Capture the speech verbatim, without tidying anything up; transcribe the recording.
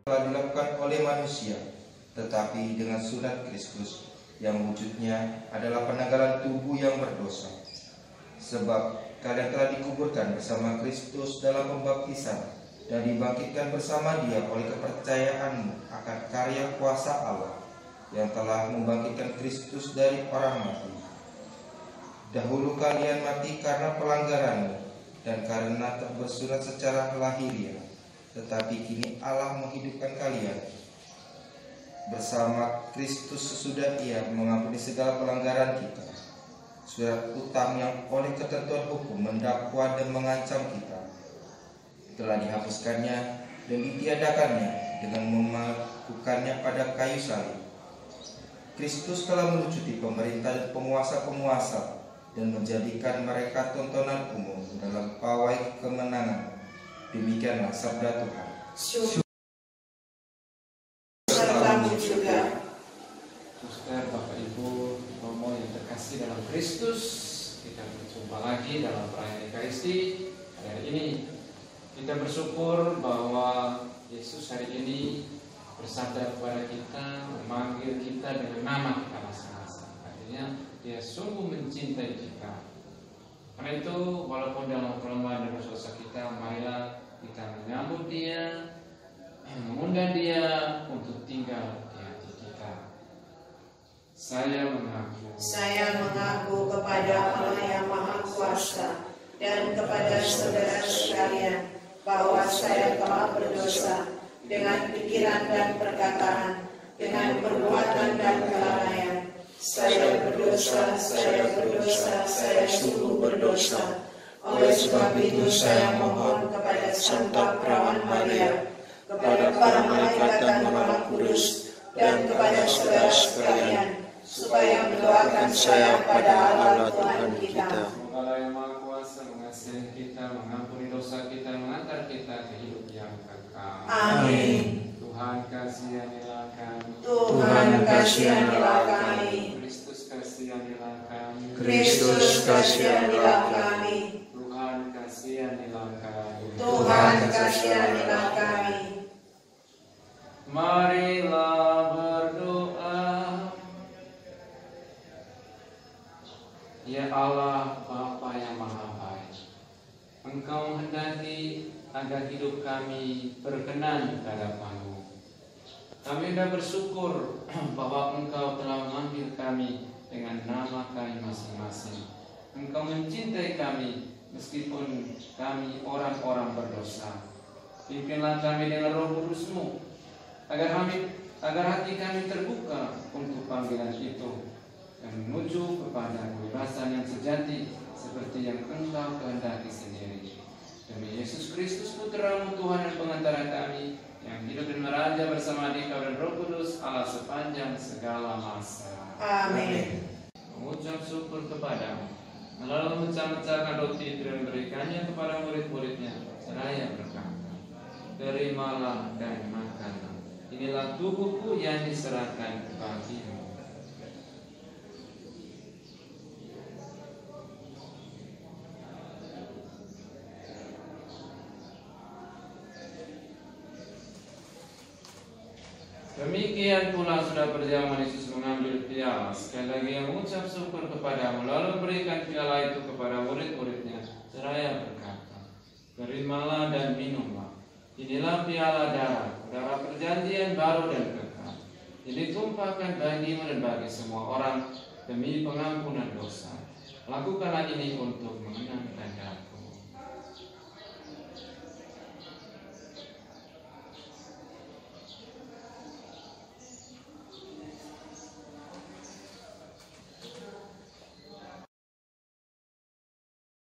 telah dilakukan oleh manusia, tetapi dengan sunat Kristus yang wujudnya adalah penanggalan tubuh yang berdosa. Sebab kalian telah dikuburkan bersama Kristus dalam pembaptisan dan dibangkitkan bersama Dia oleh kepercayaanmu akan karya kuasa Allah yang telah membangkitkan Kristus dari orang mati. Dahulu kalian mati karena pelanggaranmu dan karena tak bersunat secara lahiriah, tetapi kini Allah menghidupkan kalian bersama Kristus sesudah Ia mengampuni segala pelanggaran kita. Surat utang yang oleh ketentuan hukum mendakwa dan mengancam kita telah dihapuskannya dan ditiadakannya dengan memakukannya pada kayu salib. Kristus telah melucuti pemerintah dan penguasa-penguasa dan menjadikan mereka tontonan umum dalam pawai kemenangan. Demikianlah sabda Tuhan. Sertamu juga. Saudara, Bapak Ibu, Romo yang terkasih dalam Kristus, kita berjumpa lagi dalam perayaan Ekaristi hari ini. Kita bersyukur bahwa Yesus hari ini bersabda kepada kita, memanggil kita dengan nama kita masing-masing. Artinya Dia sungguh mencintai kita. Karena itu, walaupun dalam kelemahan dan dosa kita, marilah kita menyambut Dia, mengundang Dia untuk tinggal di hati kita. Saya mengaku Saya mengaku kepada Allah yang Maha Kuasa dan kepada saudara sekalian bahwa saya telah berdosa dengan pikiran dan perkataan, dengan perbuatan dan kelalaian. Saya berdosa, saya berdosa, saya sungguh berdosa. Oleh sebab itu saya mohon kepada Santa Perawan Maria, kepada para malaikat dan Roh Kudus, dan kepada saudara sekalian, supaya mendoakan saya pada Allah Tuhan kita. Semoga Allah yang Maha Kuasa mengasihi kita, mengampuni dosa kita, mengantar kita ke hidup yang kekal. Amin. Tuhan kasihanilah kami. Tuhan kasihanilah kami. Kristus kasihanilah kami. Kristus kasihanilah kami. Tuhan kasihanilah kami. Tuhan kasihanilah kami. Marilah berdoa. Ya Allah, Bapa yang Maha Baik, Engkau menghendaki agar hidup kami berkenan di hadapan-Mu. Kami sudah bersyukur bahwa Engkau telah memanggil kami dengan nama kami masing-masing. Engkau mencintai kami meskipun kami orang-orang berdosa. Pimpinlah kami dengan Roh Kudus-Mu, agar kami, agar hati kami terbuka untuk panggilan itu dan menuju kepada kebebasan yang sejati seperti yang Engkau kehendaki sendiri. Demi Yesus Kristus, Putra-Mu, Tuhan dan pengantara kami, yang hidup dan meraja bersama Dikau dan Roh Kudus Allah sepanjang segala masa. Amin. Mengucap syukur kepada-Mu, lalu memecah-mecahkan roti dan memberikannya kepada murid-muridnya, seraya berkata, terimalah dan makanlah. Inilah tubuhku yang diserahkan bagimu. Demikian pula sudah berjalan Yesus mengambil piala. Sekali lagi yang mengucap syukur kepada-Mu, lalu memberikan piala itu kepada murid-muridnya, seraya berkata, terimalah dan minumlah. Inilah piala darah, darah perjanjian baru dan kekal. Ini tumpahkan bagimu dan bagi semua orang demi pengampunan dosa. Lakukanlah ini untuk mengenangkan aku.